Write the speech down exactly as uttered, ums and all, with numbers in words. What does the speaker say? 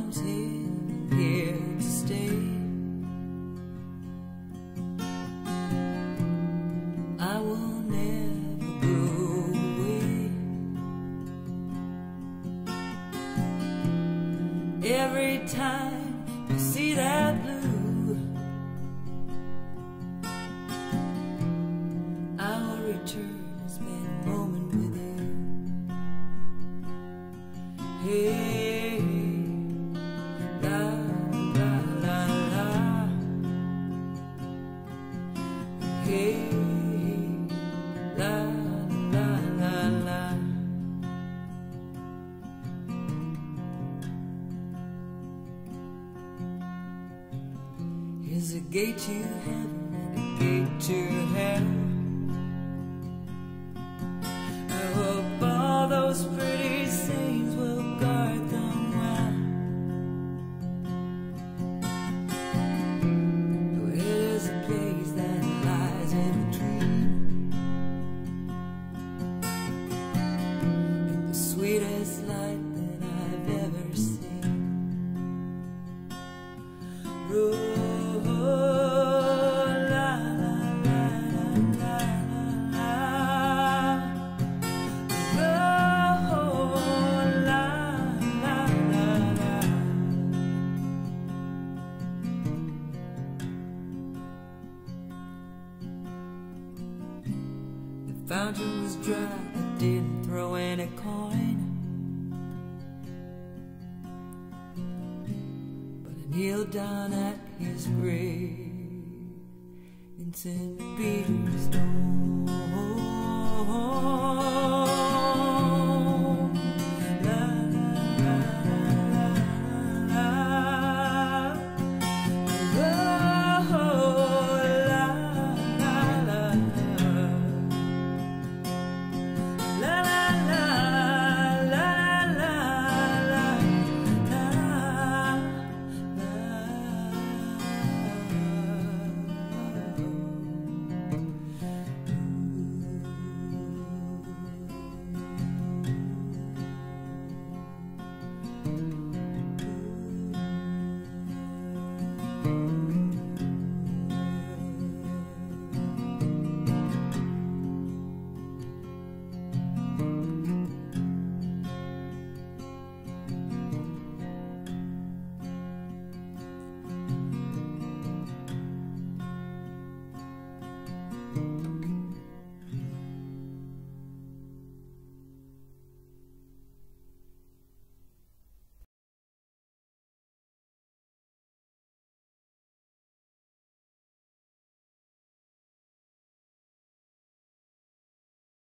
comes here, here to stay. I will never go away. Every time I see that blue, I will return and spend a moment with you. Hey, la la la la. Hey, la la la la. Here's a gate to heaven and a gate to hell. I hope all those pretty saints will guard them well. Oh, it is a place that lies in between, the sweetest light that I've ever seen. Oh, the fountain was dry, I didn't throw in a coin, but I kneeled down at his grave in Saint Peter's Dome.